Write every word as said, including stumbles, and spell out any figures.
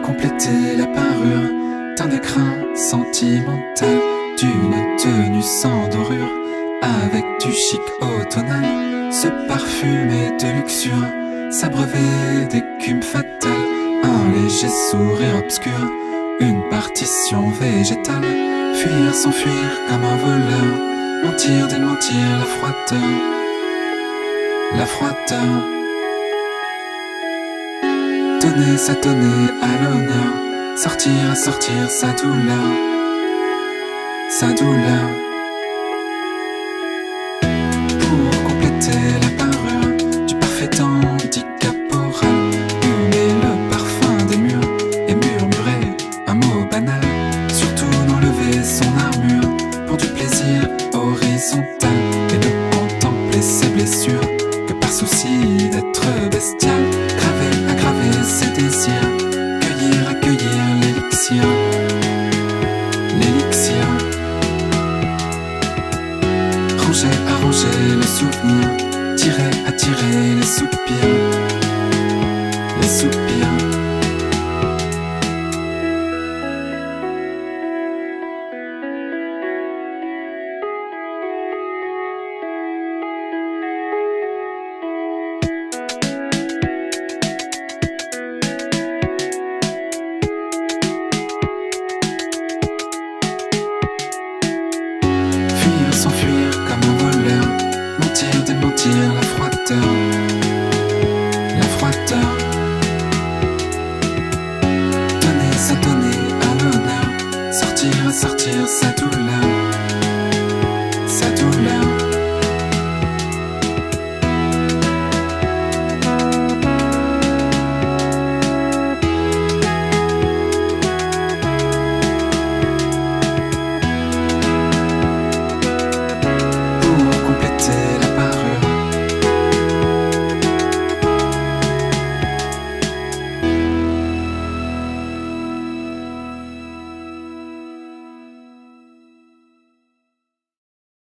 compléter la parure d'un écrin sentimental, d'une tenue sans dorure, avec du chic automnal, se parfumer de luxure, s'abreuver d'écume fatale, un léger sourire obscur, une partition végétale, fuir, s'enfuir comme un voleur, mentir, démentir la froideur, la froideur. Donner, s'adonner à l'honneur, sortir, sortir sa douleur, sa douleur. Pour compléter la parure du parfait handicap oral, humer le parfum des murs et murmurer un mot banal, surtout n'enlever son armure pour du plaisir horizontal et ne contempler ses blessures que par souci d'être bestial. Graver, aggraver ses désirs, cueillir, accueillir l'élixir, l'élixir. Ranger, arranger les souvenirs, tirer, attirer les soupirs, les soupirs. S'enfuir comme un voleur, mentir, démentir la froideur, la froideur. Donner, s'adonner à l'honneur, sortir, sortir sa douleur.